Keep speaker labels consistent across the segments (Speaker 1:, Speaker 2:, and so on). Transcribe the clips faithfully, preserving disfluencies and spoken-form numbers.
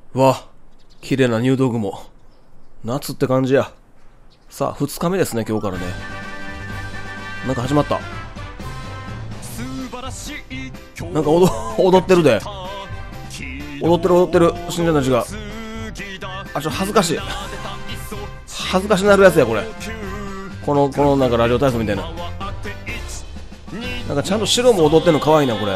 Speaker 1: わ、綺麗な入道雲。夏って感じや。さあ、二日目ですね、今日からね。なんか始まった。なんか踊踊ってるで。踊ってる踊ってる。信者たちが。あ、ちょ、恥ずかしい。恥ずかしなるやつや、これ。この、このなんかラジオ体操みたいな。なんかちゃんと白も踊ってるの可愛いな、これ。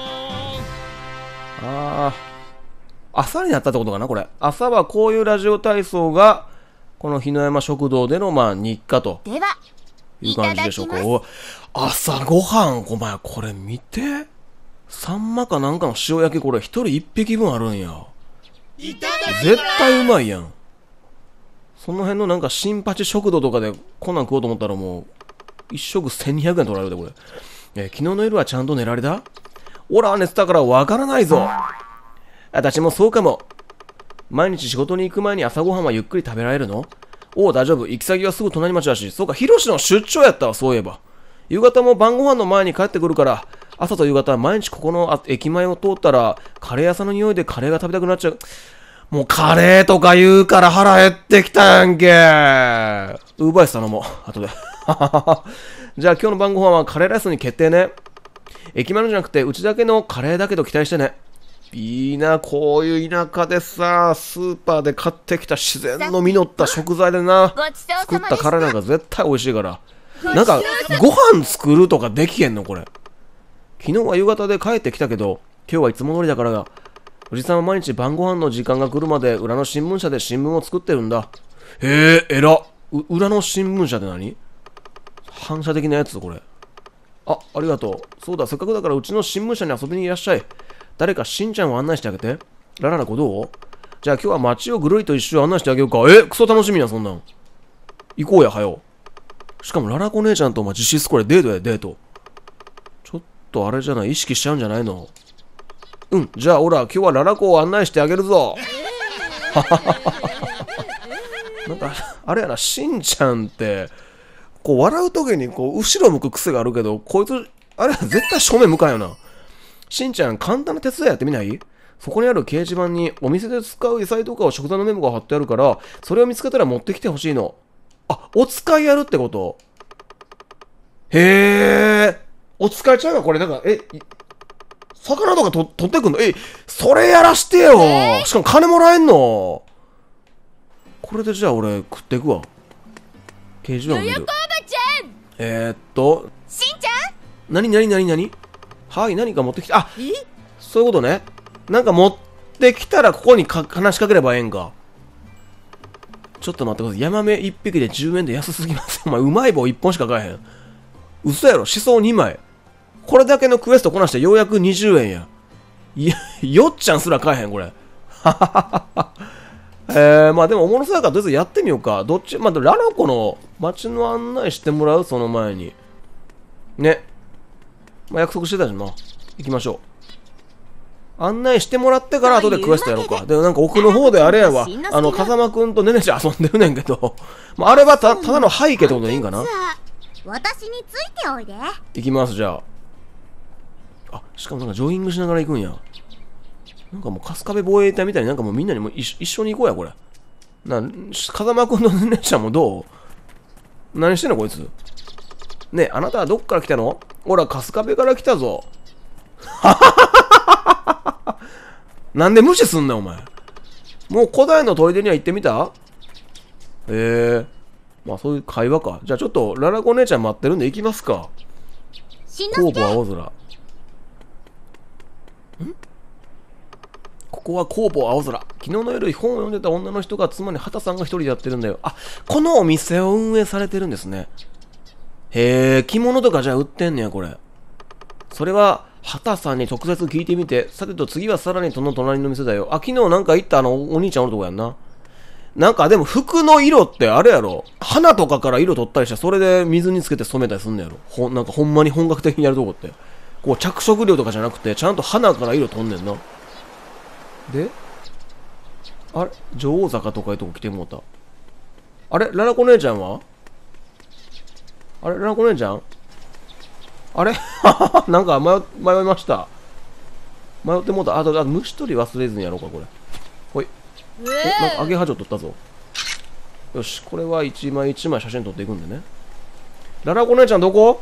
Speaker 1: あー。朝になったってことかな、これ。朝はこういうラジオ体操が、この日野山食堂での、まあ、日課と。
Speaker 2: では、
Speaker 1: いう感じでしょうか。お、朝ごはん、お前、これ見て。サンマかなんかの塩焼き、これ一人一匹分あるんや。絶対うまいやん。その辺のなんか新八食堂とかでこんなん食おうと思ったらもう、一食せんにひゃくえん取られるで、これ。えー、昨日の夜はちゃんと寝られた？オラは寝てたからわからないぞ。私もそうかも。毎日仕事に行く前に朝ごはんはゆっくり食べられるの？おう、大丈夫。行き先はすぐ隣町だし。そうか、ヒロシの出張やったわ、そういえば。夕方も晩ご飯の前に帰ってくるから、朝と夕方は毎日ここの駅前を通ったら、カレー屋さんの匂いでカレーが食べたくなっちゃう。もうカレーとか言うから腹減ってきたやんけ。ウーバーイーツ頼もう。後で。じゃあ今日の晩ご飯はカレーライスに決定ね。駅前のじゃなくて、うちだけのカレーだけど期待してね。いいな、こういう田舎でさ、スーパーで買ってきた自然の実った食材でな、作ったカレーなんか絶対美味しいから。なんか、ご飯作るとかできへんのこれ。昨日は夕方で帰ってきたけど、今日はいつも通りだからが、おじさんは毎日晩ご飯の時間が来るまで裏の新聞社で新聞を作ってるんだ。へえ、えら。う、裏の新聞社って何？反射的なやつこれ。あ、ありがとう。そうだ、せっかくだからうちの新聞社に遊びにいらっしゃい。誰かしんちゃんを案内してあげて。ラララ子どう？じゃあ今日は街をぐるりと一周案内してあげようか。え、クソ楽しみな、そんなん。行こうや、はよ。しかもララ子姉ちゃんとお前実質これデートや、デート。ちょっとあれじゃない、意識しちゃうんじゃないの？うん、じゃあオラ、今日はララ子を案内してあげるぞ。なんか、あれやな、しんちゃんって、こう笑うときにこう後ろ向く癖があるけど、こいつ、あれ絶対正面向かんよな。しんちゃん、簡単な手伝いやってみない？そこにある掲示板にお店で使う野菜とかを食材のメモが貼ってあるから、それを見つけたら持ってきてほしいの。あ、お使いやるってこと？へー。お使いちゃうがこれ、なんか、え、魚とかと取ってくんの？え、それやらしてよ。しかも金もらえんの？これでじゃあ俺食っていくわ。掲示板を見る。えーっと。
Speaker 2: しんちゃん？
Speaker 1: なになになになに？はい、何か持ってきて、あ、そういうことね。なんか持ってきたらここにか話しかければええんか。ちょっと待ってください。ヤマメいっぴきでじゅうえんで安すぎます。お前、うまい棒いっぽんしか買えへん。嘘やろ、しそにまい。これだけのクエストこなしてようやくにじゅうえんや。いや、よっちゃんすら買えへん、これ。はははは。えー、まあでもおもろそうやからとりあえずやってみようか。どっち、まあ、ララコの街の案内してもらう、その前に。ね。まあ、約束してたじゃんな。行きましょう。案内してもらってから後でクエストやろうか。でもなんか奥の方であれやわ。あの、風間くんとねねちゃん遊んでるねんけど。まあ、あれはた、ただの背景ってことでいいんかな？
Speaker 2: 私についておいで。
Speaker 1: 行きます、じゃあ。あ、しかもなんかジョギングしながら行くんや。なんかもう春日部防衛隊みたいになんかもうみんなにも一一緒に行こうや、これ。な、風間くんとねねちゃんもどう？何してんの、こいつ。ねえ、あなたはどっから来たの？ほら、春日部から来たぞ。なんで無視すんねん、お前。もう古代の砦には行ってみた？ええー。まあそういう会話か。じゃあちょっと、ララコ姉ちゃん待ってるんで行きますか。コーボ青空。ん？ここはコーボ青空。昨日の夜本を読んでた女の人が妻に畑さんが一人でやってるんだよ。あ、このお店を運営されてるんですね。へえ、着物とかじゃあ売ってんねや、これ。それは、畑さんに直接聞いてみて、さてと次はさらにその隣の店だよ。あ、昨日なんか行ったあの、お兄ちゃんおるとこやんな。なんかでも服の色ってあれやろ。花とかから色取ったりして、それで水につけて染めたりすんねやろ。ほん、なんかほんまに本格的にやるとこって。こう着色料とかじゃなくて、ちゃんと花から色取んねんな。で、あれ女王坂とかいうとこ来てもうた。あれララコ姉ちゃんは？あれララコ姉ちゃん？あれなんか迷、迷いました。迷ってもうた。あと、あと虫取り忘れずにやろうか、これ。ほい。 お、なんかアゲハチョウ取ったぞ。よし、これは一枚一枚写真撮っていくんでね。ララコ姉ちゃんどこ？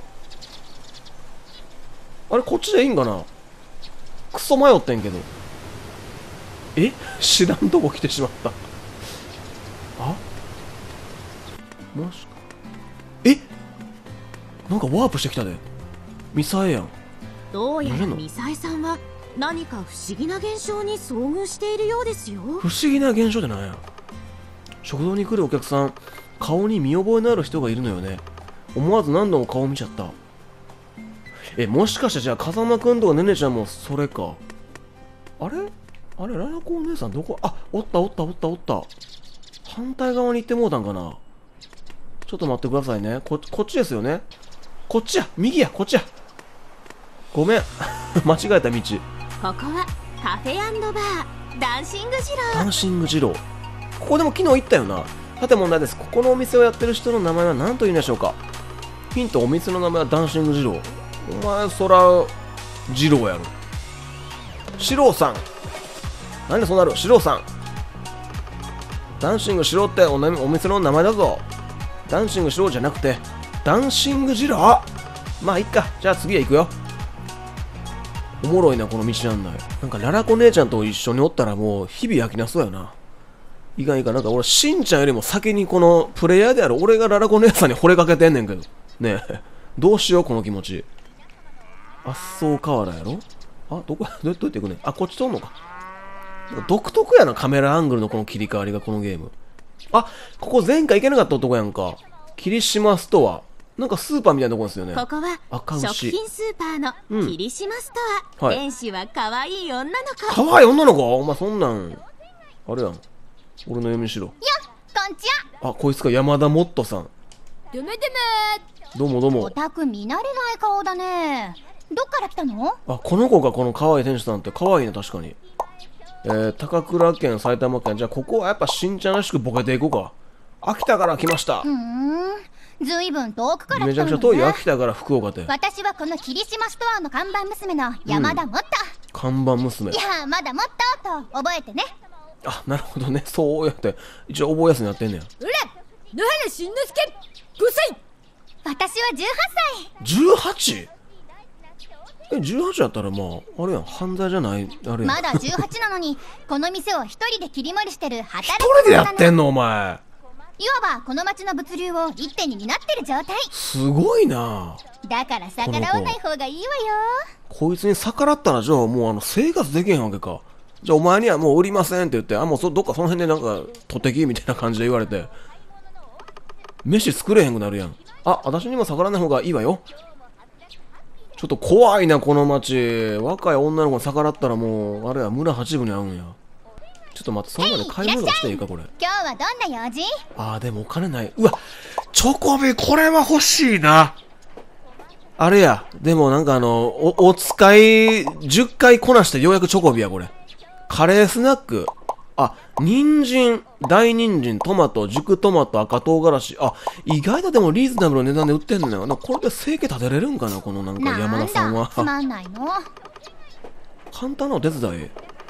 Speaker 1: あれ、こっちでいいんかな。クソ迷ってんけど。え、知らんとこ来てしまった。あ、もしか、え、なんかワープしてきたで。ミサエやん。
Speaker 3: どうやらミサエさんは何か不思議な現象に遭遇しているようですよ。
Speaker 1: 不思議な現象じゃないや。食堂に来るお客さん、顔に見覚えのある人がいるのよね。思わず何度も顔見ちゃった。え、もしかしてじゃあ風間くんとかねねちゃんもそれか。あれあれ、ララコお姉さんどこ？あ、おったおったおったおった。反対側に行ってもうたんかな。ちょっと待ってくださいね。こ、こっちですよね。こっちや、右や、こっちや。ごめん。間違えた道。
Speaker 3: ここはカフェ&バーダンシングジロー。
Speaker 1: ダンシングジロー。ここでも昨日行ったよな。さて問題です。ここのお店をやってる人の名前は何と言うんでしょうか。ヒント、お店の名前はダンシングジロー。お前、そら、ジローやろ。シローさん。なんでそうなる？シローさん。ダンシングしろっておなお店の名前だぞ。ダンシングしろじゃなくて、ダンシングジロー。まあ、いっか。じゃあ次へ行くよ。おもろいな、この道案内。なんか、ララコ姉ちゃんと一緒におったらもう、日々飽きなそうやな。いかんいかん、なんか俺、しんちゃんよりも先にこの、プレイヤーである俺がララコ姉さんに惚れかけてんねんけど。ねえ、どうしよう、この気持ち。あっそう河原やろ。あ、どこ、どうやってどうやって行くねん。あ、こっち通んのか。独特やな、カメラアングルのこの切り替わりが、このゲーム。あ、ここ前回行けなかったとこやんか。霧島ストア。なんかスーパーみたいなとこですよね。
Speaker 3: ここは食品スーパーの霧島ストア、うん、はい、店主は可愛い女の子。
Speaker 1: 可愛い女の子？お前そんなんあれやん。俺の読みしろ。
Speaker 2: よっ、こんち
Speaker 1: は。あ、こいつか、山田モットさん。
Speaker 2: どめどめ。
Speaker 1: どうもどうも。
Speaker 2: おたく見慣れない顔だね。どっから来たの？
Speaker 1: あ、この子がこの可愛い店主さんって可愛いね、確かに。えー、高倉県、埼玉県。じゃあここはやっぱしんちゃんらしくボケていこうか。秋田から来ました。
Speaker 2: うーん、ずいぶん遠くから来たのね。
Speaker 1: めちゃくちゃ遠いよ、秋田から福岡って。
Speaker 2: 私はこの霧島ストアの看板娘の山田モット、うん、
Speaker 1: 看板娘。
Speaker 2: いや、まだモットと覚えてね。
Speaker 1: あ、なるほどね。そうやって一応覚えやすになってんねや。
Speaker 2: うら、野原しんのすけごさい。私はじゅうはっさい。
Speaker 1: じゅうはち？え、じゅうはちやったらまああれやん、犯罪じゃない、あれやん。
Speaker 2: まだじゅうはちなのにこの店を一人で切り盛りしてる働き
Speaker 1: 一人でやってんのお前。
Speaker 2: いわばこの町の物流を一手に担ってる状態。
Speaker 1: すごいな。
Speaker 2: だから逆らわない方がいいわよ。
Speaker 1: こいつに逆らったらじゃあもうあの生活できへんわけか。じゃあお前にはもう売りませんって言って、あ、もうそどっかその辺でなんか取ってきみたいな感じで言われて飯作れへんくなるやん。あ、私にも逆らわない方がいいわよ。ちょっと怖いなこの町。若い女の子に逆らったらもうあれは村八分に合うんや。ちょっと待って、そのまで買い物していいかこれ。
Speaker 2: 今日はどんな用事？
Speaker 1: あーでもお金ない。うわ、チョコビこれは欲しいな。あれや、でもなんかあの お, お使いじゅっかいこなしてようやくチョコビやこれ。カレースナック。あ、人参、大人参、トマト、熟トマト、赤唐辛子。あ、意外とでもリーズナブルな値段で売ってんのよ。なんかこれで生計立てれるんかなこのなんか山田さんは。
Speaker 2: つまんないの。
Speaker 1: 簡単なお手伝い。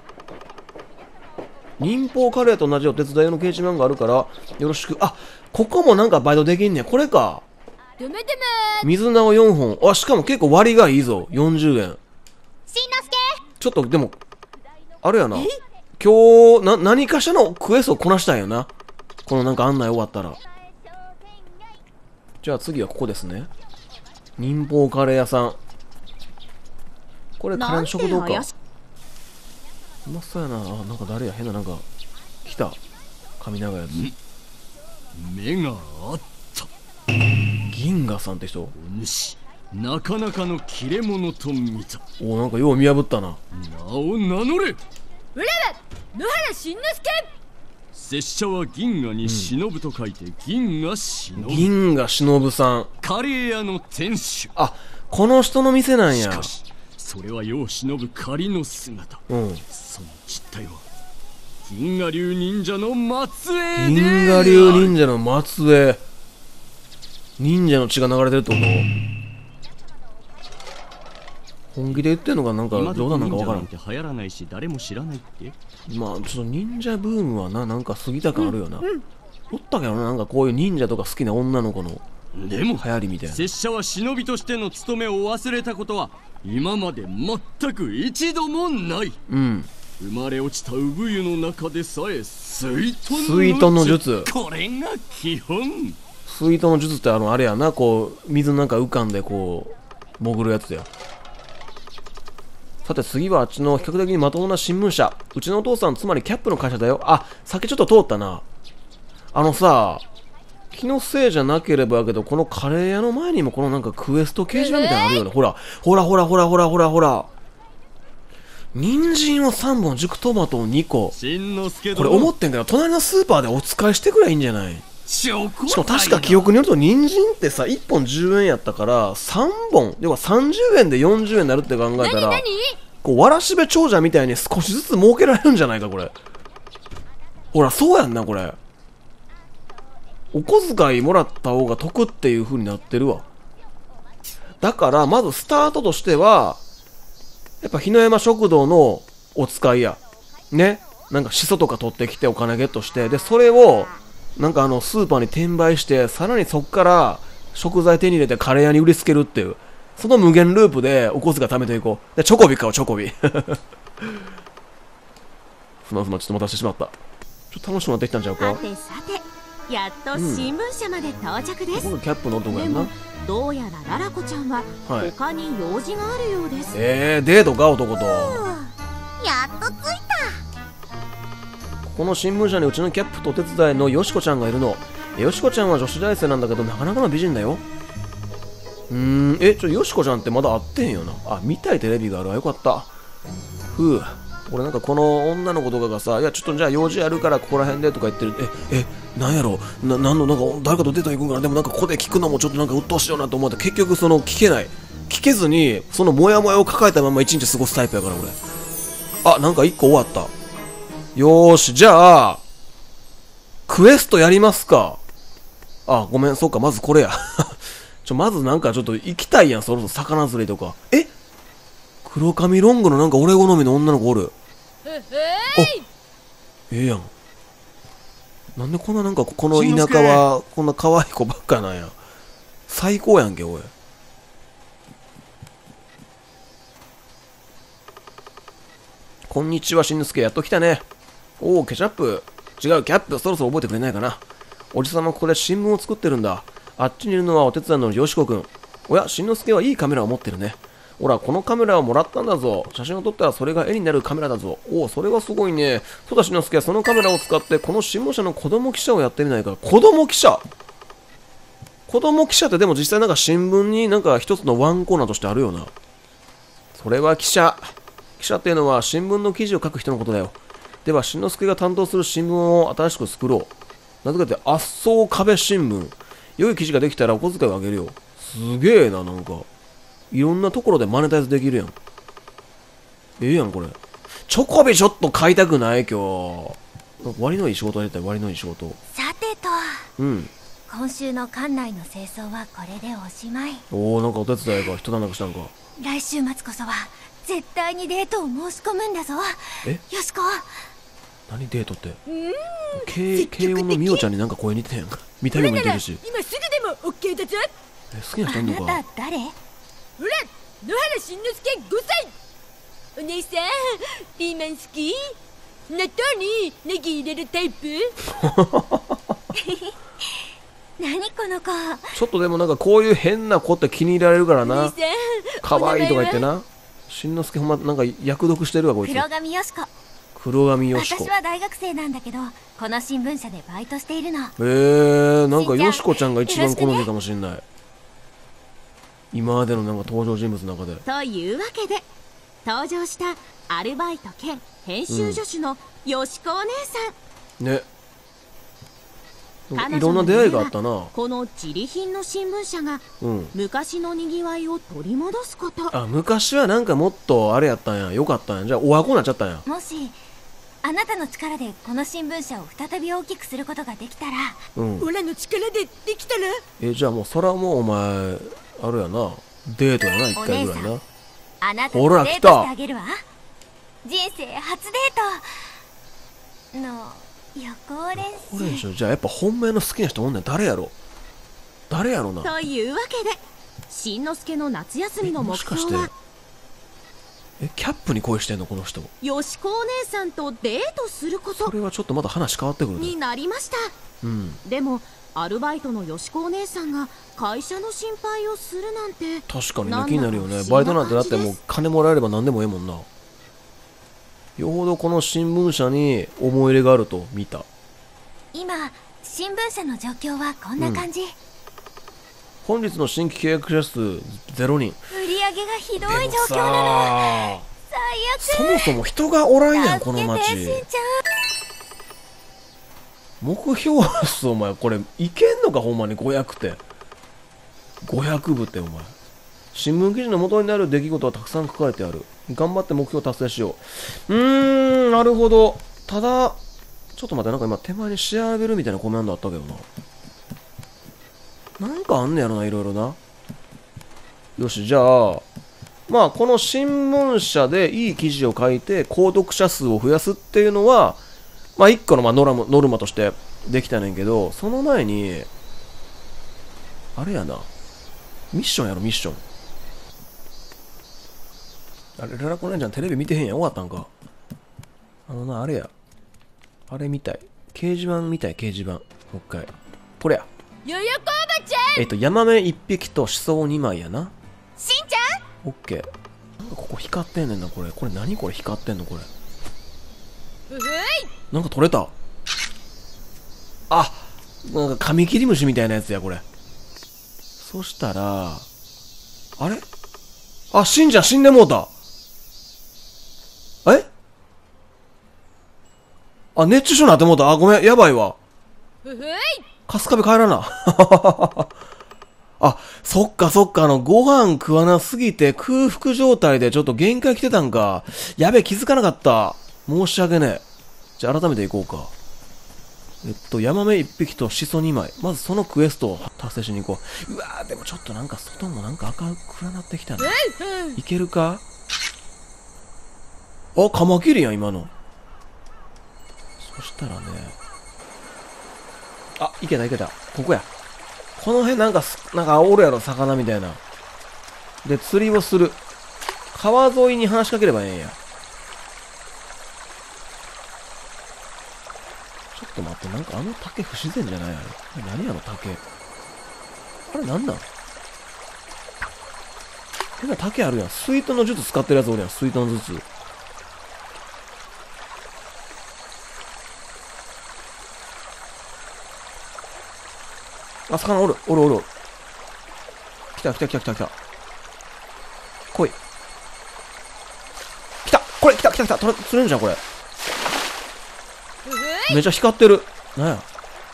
Speaker 1: 忍法カレーと同じお手伝いの掲示板があるからよろしく。あ、ここもなんかバイトできんねん。これか。
Speaker 2: ドゥムドゥム。
Speaker 1: 水菜をよんほん。あ、しかも結構割がいいぞ。よんじゅうえん。
Speaker 2: しんのすけ。
Speaker 1: ちょっとでもあれやな。今日な何かしらのクエストをこなしたんやな。このなんか案内終わったら。じゃあ次はここですね。忍法カレー屋さん。これカレーの食堂か。うまそうやな。あ、なんか誰や、変ななんか来た髪長いやつ。
Speaker 4: 目があった。
Speaker 1: 銀河さんって人。
Speaker 4: お主なかなかの切れ者と見た。
Speaker 1: お、なんかよう見破ったな。
Speaker 4: 名を名乗れ。
Speaker 2: うらは野原しんのすけ。
Speaker 4: 拙者は銀河に忍と書いて、うん、銀河忍。
Speaker 1: 銀河忍さん、
Speaker 4: カレー屋の店主。
Speaker 1: あ、この人の店なんや。
Speaker 4: しかしそれは世を忍ぶ仮の姿。
Speaker 1: うん、
Speaker 4: その実態は銀河流忍者の末裔で。
Speaker 1: 銀河流忍者の末裔。忍者の血が流れてるってこ本気で言ってんのかなんか
Speaker 4: 今
Speaker 1: 冗談なんかわからん。
Speaker 4: 忍者なんて流行らないし誰も知らないって。
Speaker 1: まあちょっと忍者ブームはな、なんか過ぎた感あるよな、うんうん、おったけどな、なんかこういう忍者とか好きな女の子の
Speaker 4: でも
Speaker 1: 流行りみたいな。
Speaker 4: 拙者は忍びとしての務めを忘れたことは今まで全く一度もない。
Speaker 1: うん、
Speaker 4: 生まれ落ちた産湯の中でさえ水遁
Speaker 1: 水遁の術、
Speaker 4: これが基本。
Speaker 1: 水遁の術ってあのあれやな、こう水の中浮かんでこう潜るやつや。さて次はあっちの比較的にまともな新聞社。うちのお父さん、つまりキャップの会社だよ。あ、さっきちょっと通ったな。あのさ、気のせいじゃなければやけど、このカレー屋の前にもこのなんかクエスト掲示板みたいなのあるよね。ほらほらほらほらほらほらほら、人参をさんぼん、熟トマトをにこ。これ思ってんけど、隣のスーパーでお使いしてくればいいんじゃない？しかも確か記憶によると人参ってさいっぽんじゅうえんやったからさんぼん、要はさんじゅうえんでよんじゅうえんになるって考えたら、こうわらしべ長者みたいに少しずつ儲けられるんじゃないかこれ。ほらそうやんな、これお小遣いもらった方が得っていう風になってるわ。だからまずスタートとしてはやっぱ日の山食堂のお使いやね、なんかしそとか取ってきてお金ゲットして、でそれをなんかあのスーパーに転売して、さらにそっから食材手に入れてカレー屋に売りつけるっていう、その無限ループでお小遣い貯めていこう。でチョコビ買おう、チョコビすまんすまん、ちょっと待たせてしまった。ちょっと楽しくなってきたんちゃうか。
Speaker 3: さてさて、やっと新聞社まで到着です、
Speaker 1: うん、ここキャップの男やんな。
Speaker 3: どうやらララコちゃんは他に用事があるようです、
Speaker 1: はい、えー、デートか男と。
Speaker 2: やっと着いた。
Speaker 1: この新聞社にうちのキャップとお手伝いのよしこちゃんがいるの。よしこちゃんは女子大生なんだけどなかなかの美人だよ。うーん、え、ちょ、よしこちゃんってまだ会ってへんよな。あ、見たいテレビがあるわ、よかった。ふう、俺なんかこの女の子とかがさ、いやちょっとじゃあ用事あるからここら辺でとか言ってる。え、え、なんやろな、なんのなんか誰かとデート行くんかな。でもなんかここで聞くのもちょっとなんか鬱陶しいよなと思って、結局その聞けない。聞けずに、そのモヤモヤを抱えたまま一日過ごすタイプやから俺。あ、なんか一個終わった。よーし、じゃあ、クエストやりますか。あ、ごめん、そうか、まずこれや。ちょ、まずなんかちょっと行きたいやん、そろそろ魚釣りとか。え、黒髪ロングのなんか俺好みの女の子おる。
Speaker 2: え
Speaker 1: ええやん。なんでこんななんかこの田舎はこんな可愛い子ばっかなんや。最高やんけおい。こんにちはしんのすけ、やっと来たね。おお、ケチャップ。違う、キャップ、そろそろ覚えてくれないかな。おじさまここで新聞を作ってるんだ。あっちにいるのはお手伝いのよしこくん。おや、しんのすけはいいカメラを持ってるね。ほら、このカメラをもらったんだぞ。写真を撮ったらそれが絵になるカメラだぞ。おお、それはすごいね。そうだ、しんのすけはそのカメラを使ってこの新聞社の子供記者をやってみないか。子供記者子供記者ってでも実際なんか新聞になんか一つのワンコーナーとしてあるよな。それは記者。記者っていうのは新聞の記事を書く人のことだよ。では、しんのすけが担当する新聞を新しく作ろう。なぜかって、圧送壁新聞。良い記事ができたらお小遣いをあげるよ。すげえな、なんか。いろんなところでマネタイズできるやん。ええやん、これ。チョコビちょっと買いたくない今日。なんか割のいい仕事やりたい、割のいい仕事。
Speaker 2: さてと、
Speaker 1: うん。
Speaker 2: 今週の館内の清掃はこれでおしまい。
Speaker 1: おお、なんかお手伝いが一段落したんか。
Speaker 2: 来週末こそは絶対にデートを申し込むんだぞ。
Speaker 1: え、
Speaker 2: よしこ。
Speaker 1: 何デートって。
Speaker 2: うーん、
Speaker 1: 軽軽音のみおちゃんになんか声似てへんか。見た目も似てるし。
Speaker 2: 今すぐでもオッケーだぞ。
Speaker 1: え、好きな人いんのか。
Speaker 2: あなた誰？ほら、野原しんのすけごさい。お姉さん、ピーマン好き？納豆にネギ入れるタイプ？何この子。
Speaker 1: ちょっとでもなんかこういう変な子って気に入られるからな。可愛いとか言ってな。しんのすけほんまなんか役読してるわこいつ。
Speaker 2: 黒髪よしこ。
Speaker 1: 黒髪よしこ。
Speaker 2: 私は大学生なんだけど、この新聞社でバイトしているの。
Speaker 1: えー、なんかよしこちゃんが一番好みかもしれない、ね、今までのなんか登場人物の中で。
Speaker 3: というわけで登場したアルバイト兼編集助手のよしこお姉さ
Speaker 1: ん、ね、いろんな出会いがあったな。
Speaker 3: この自利品の新聞社が、うん、昔のにぎわいを取り戻すこと。
Speaker 1: あ、昔はなんかもっとあれやったんや、よかったんや。じゃあおわこになっちゃったんや。
Speaker 2: もしあなたの力でこの新聞社を再び大きくすることができたら、うん、オラの力でできたら。
Speaker 1: え、じゃあもうそらもうお前あるやな、デートやな、一回ぐらいな。
Speaker 2: あなた
Speaker 1: ほら
Speaker 2: とデートして
Speaker 1: 来た
Speaker 2: あげるわ。人生初デートの予行練
Speaker 1: これでし
Speaker 2: 習。
Speaker 1: ょ。じゃあやっぱ本命の好きな人おんねん。誰やろ誰やろな。
Speaker 3: というわけでしんのすけの夏休みの目
Speaker 1: もしかして
Speaker 3: 標は
Speaker 1: えキャップに恋してんのこの人。
Speaker 3: よしこお姉さんとデートするこ
Speaker 1: そ
Speaker 3: と
Speaker 1: れはちょっとまた話変わってくるね。
Speaker 3: になりました。
Speaker 1: うん
Speaker 3: でもアルバイトのよしこお姉さんが会社の心配をするなんて
Speaker 1: 確かにね、
Speaker 3: なんだ
Speaker 1: 気になるよね。
Speaker 3: 不思議な
Speaker 1: バイトなんてだって
Speaker 3: 感じです
Speaker 1: もう金もらえれば何でもええもんな。よほどこの新聞社に思い入れがあると見た。
Speaker 2: 今新聞社の状況はこんな感じ、
Speaker 1: 本日の新規契約者数ゼロにん。
Speaker 2: 売り上げがひどい
Speaker 1: でも
Speaker 2: 状況なの。
Speaker 1: さ
Speaker 2: 最
Speaker 1: そもそも人がおらんやん
Speaker 2: 悪。
Speaker 1: この
Speaker 2: 助けて
Speaker 1: 街。
Speaker 2: しんちゃん。
Speaker 1: 目標数お前これいけんのかほんまに。ごひゃくてごひゃくぶってお前。新聞記事の元になる出来事はたくさん書かれてある。頑張って目標達成しよう。うーんなるほど。ただちょっと待って、なんか今手前に調べるみたいなコメントあったけどな。なんかあんねやろな、いろいろな。よし、じゃあまあこの新聞社でいい記事を書いて購読者数を増やすっていうのはまあ一個のまあノラムノルマとしてできたねんけど、その前にあれやな、ミッションやろミッション。あれララコ姉ちゃんテレビ見てへんやん。終わったんか。あのなあれや、あれみたい、掲示板みたい、掲示板もう一回これや。
Speaker 2: よよこおばちゃん。
Speaker 1: えっとヤマメいっぴきとシソにまいやな。
Speaker 2: しんちゃん。
Speaker 1: オッケー。なんかここ光ってんねんな。これこれ何これ光ってんのこれ。
Speaker 2: うふい。
Speaker 1: なんか取れた。あ、なんかカミキリムシみたいなやつやこれ。そしたらあれ、あ、しんちゃん死んでもうた。え、あ、熱中症になってもうた。あ、ごめん、やばいわ。
Speaker 2: うふい。
Speaker 1: 春日部帰らな。あ、そっかそっか、あの、ご飯食わなすぎて空腹状態でちょっと限界来てたんか。やべえ、気づかなかった。申し訳ねえ。じゃあ改めていこうか。えっと、ヤマメいっぴきとシソにまい。まずそのクエストを達成しに行こう。うわー、でもちょっとなんか外もなんか赤くなってきたね。いけるか。あ、カマキリやん、今の。そしたらね。あ、いけたいけた。ここや。この辺なんかす、なんかおるやろ、魚みたいな。で、釣りをする。川沿いに話しかければええんや。ちょっと待って、なんかあの竹不自然じゃないあれ。あれ何あの竹。あれなんなん。変な竹あるやん。スイートの術使ってるやつおるやん。スイートの術。あ、魚おる、おるおる。来た来た来た来た来た。来い。来た、これ来た来た来た。取れ、釣れんじゃんこれ。めっちゃ光ってる。なんや。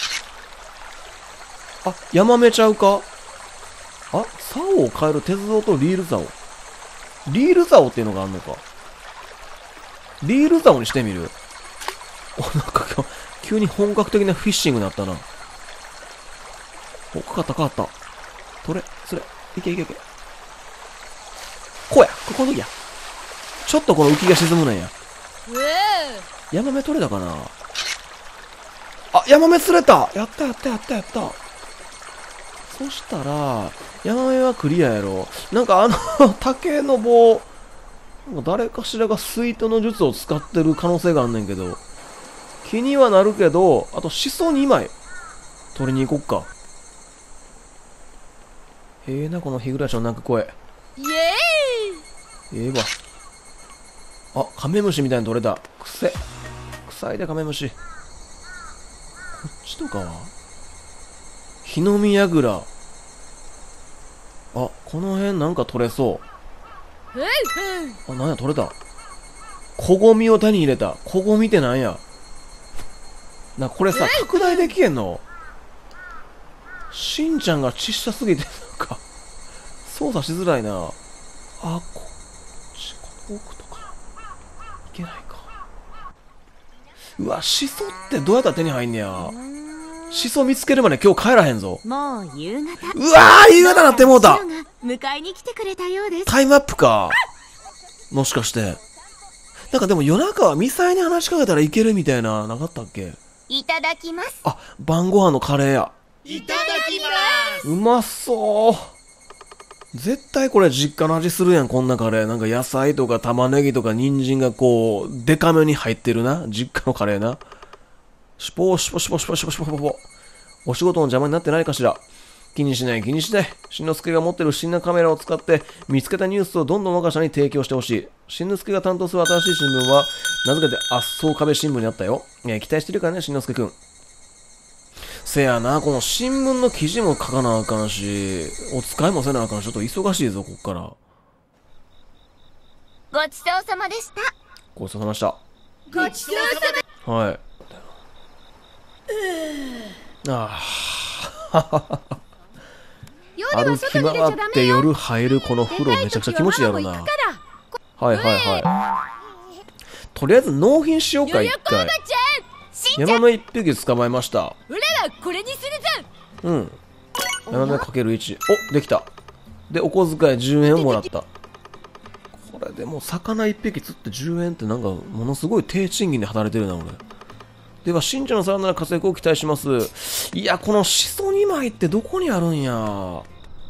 Speaker 1: あ、ヤマメちゃうか。あ、竿を変える鉄道とリール竿。リール竿っていうのがあんのか。リール竿にしてみる。お、なんか今日、急に本格的なフィッシングになったな。お、かかったかかった。取れ、釣れ。いけいけいけ。こうや、ここの時や。ちょっとこの浮きが沈むねんや。ヤマメ取れたかな。あ、ヤマメ釣れた。やったやったやったやった。そしたら、ヤマメはクリアやろ。なんかあの、竹の棒、誰かしらがスイートの術を使ってる可能性があんねんけど、気にはなるけど、あとシソにまい取りに行こっか。ええな、この日暮らしの鳴く声。
Speaker 2: イエーイ。
Speaker 1: ええわ。あ、カメムシみたいに取れた。くせ。臭いでカメムシ。こっちとかはヒノミヤグラ。あ、この辺なんか取れそう。あ、なんや取れた。小ゴミを手に入れた。小ゴミってなんや。な、これさ、拡大できへんの。しんちゃんがちっちゃすぎて、なんか、操作しづらいな。あ、こっち、この奥とか。いけないか。うわ、シソってどうやったら手に入んねや。シソ見つけるまで今日帰らへんぞ。
Speaker 3: もう夕方。
Speaker 1: うわー、夕方なってもうた。
Speaker 3: シロが迎えに来てくれたようです。
Speaker 1: タイムアップか。 もしかして。なんかでも夜中はミサイに話しかけたらいけるみたいな、なかったっけ？
Speaker 3: いただきます。
Speaker 1: あ、晩ご飯のカレーや。
Speaker 2: いただきます。
Speaker 1: うまそう。絶対これ実家の味するやん、こんなカレー。なんか野菜とか玉ねぎとか人参がこう、デカめに入ってるな。実家のカレーな。シュポーシュポシュポシュポシュポシュポポポ。お仕事の邪魔になってないかしら。気にしない気にしない。しんのすけが持ってる不審なカメラを使って見つけたニュースをどんどん我が社に提供してほしい。しんのすけが担当する新しい新聞は名付けて圧送壁新聞にあったよ。えー、期待してるからね、しんのすけくん。せやな、この新聞の記事も書かなあかんし、お使いもせなあかんし、ちょっと忙しいぞ、こっから。
Speaker 3: ごちそうさまでした。
Speaker 1: ごちそうさまでした。
Speaker 2: ごちそうさ
Speaker 1: はい。ああ。歩き回って夜入るこの風呂めちゃくちゃ気持ちいいやろな。はいはいはい。とりあえず納品しようか、一回。ヤマメ一匹捕まえました。
Speaker 2: 俺はこれにするぞ。
Speaker 1: うん。ヤマメかけるいち。お、できた。で、お小遣いじゅうえんもらった。これでも魚一匹釣ってじゅうえんってなんかものすごい低賃金で働いてるな、俺。では、信者のさらなる活躍を期待します。いや、このシソにまいってどこにあるんや。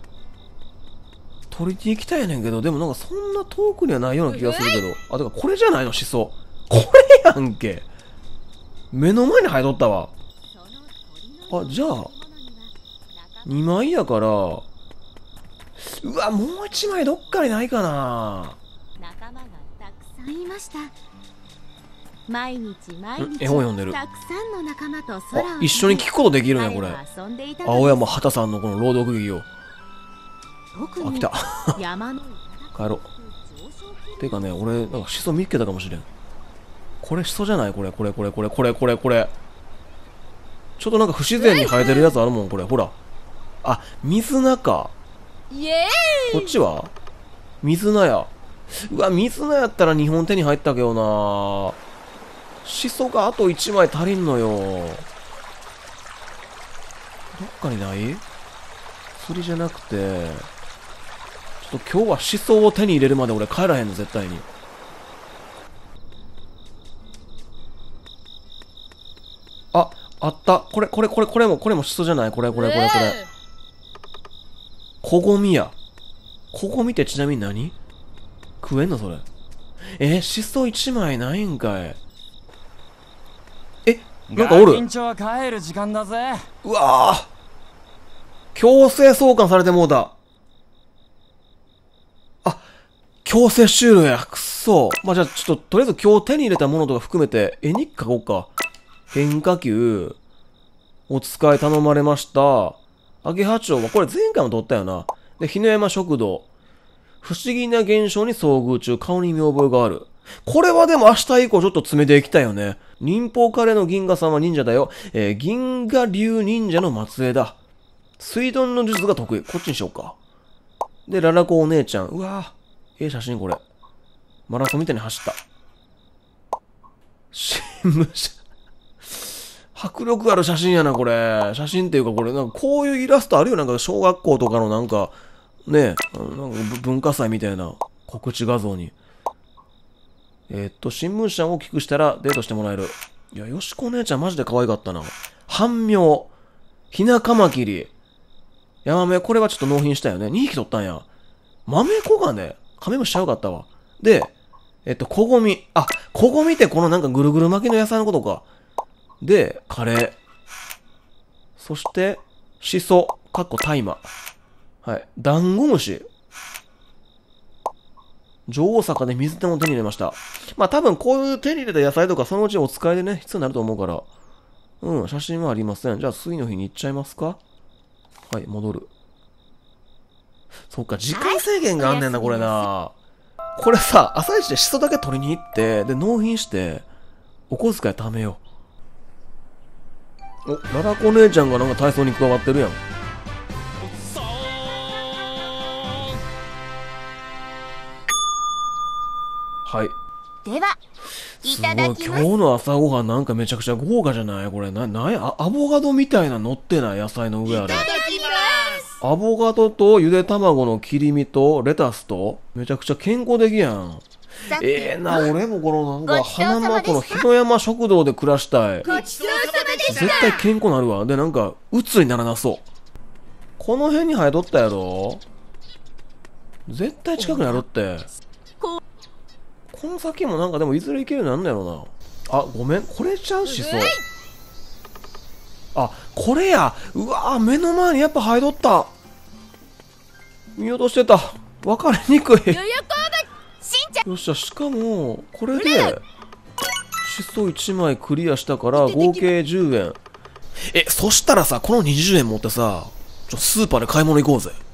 Speaker 1: 取りに行きたいねんけど、でもなんかそんな遠くにはないような気がするけど。あ、てかこれじゃないの、シソ。これやんけ。目の前に生えとったわ。あ、じゃあ、にまいやから、うわ、もういちまいどっかにないかな。
Speaker 3: 仲間がたくさんいました。毎日毎日
Speaker 1: 絵本読んでる。
Speaker 3: たくさんの仲間と空を
Speaker 1: あ、一緒に聞くことできるね、これ。青山畑さんのこの朗読劇を。あ、来た。帰ろう。てかね、俺、なんかシソ見っけたかもしれん。これシソじゃない？これ、これ、これ、これ、これ、これ、これ。ちょっとなんか不自然に生えてるやつあるもん、これ。ほら。あ、水菜か。
Speaker 2: イエ
Speaker 1: ーイ。こっちは水菜や。うわ、水菜やったらにほん手に入ったけどな。シソがあといちまい足りんのよ。どっかにない？釣りじゃなくて、ちょっと今日はシソを手に入れるまで俺帰らへんの、絶対に。あ、あった。これ、これ、これ、これも、これもシソじゃない？これ、これ、これ、これ。こごみや。こごみってちなみに何？食えんのそれ。えー、シソいちまいないんかい。え、なんかおる。
Speaker 5: 帰る時間だぜ。
Speaker 1: うわぁ。強制送還されてもうた。あ、強制終了や。くっそ。まあ、じゃあちょっと、とりあえず今日手に入れたものとか含めて、絵日記書こうか。変化球。お使い頼まれました。アゲハチョウは、これ前回も撮ったよな。で、日野山食堂。不思議な現象に遭遇中、顔に見覚えがある。これはでも明日以降ちょっと詰めていきたいよね。忍法カレーの銀河さんは忍者だよ。えー、銀河流忍者の末裔だ。水遁の術が得意。こっちにしようか。で、ララコお姉ちゃん。うわぁ。ええ写真これ。マラソンみたいに走った。新聞社。迫力ある写真やな、これ。写真っていうかこれ、なんかこういうイラストあるよ。なんか小学校とかのなんか、ねえ、なんか文化祭みたいな告知画像に。えー、っと、新聞社を大きくしたらデートしてもらえる。いや、よしこお姉ちゃんマジで可愛かったな。半妙。ひなカマキリ。ヤマメ、これはちょっと納品したよね。にひき取ったんや。マメコがね、カメムシちゃうかったわ。で、えっと、コゴミ。あ、コゴミってこのなんかぐるぐる巻きの野菜のことか。で、カレー。そして、シソ、かっこ大麻。はい。ダンゴムシ。女王坂で水手も手に入れました。まあ多分こういう手に入れた野菜とかそのうちお使いでね、必要になると思うから。うん、写真はありません。じゃあ次の日に行っちゃいますか？はい、戻る。そっか、時間制限があんねんな、これな。これさ、朝一でシソだけ取りに行って、で、納品して、お小遣い貯めよう。お、ララコ姉ちゃんがなんか体操に加わってるやん。はい。
Speaker 3: では、いただきます。
Speaker 1: すごい、今日の朝ごはんなんかめちゃくちゃ豪華じゃない？これ、な、なや、アボカドみたいな乗ってない？野菜の上あれ。いただきます。アボカドとゆで卵の切り身とレタスと、めちゃくちゃ健康的やん。 ええな、俺もこのなんか花間この日野山食堂で暮らしたい。
Speaker 2: ごちそうさまでした。
Speaker 1: 絶対健康なるわ。で、なんか鬱にならなそう。この辺に生えとったやろ。絶対近くにあるって。この先もなんかでもいずれ行けるようになんだよな。あ、ごめん、これちゃうしそう。あ、これや。うわー、目の前にやっぱ生えとった。見落としてた。分かりにくい。よっしゃ、しかもこれでしそいちまいクリアしたから合計じゅうえん。え、そしたらさ、このにじゅうえん持ってさ、ちょスーパーで買い物行こうぜ。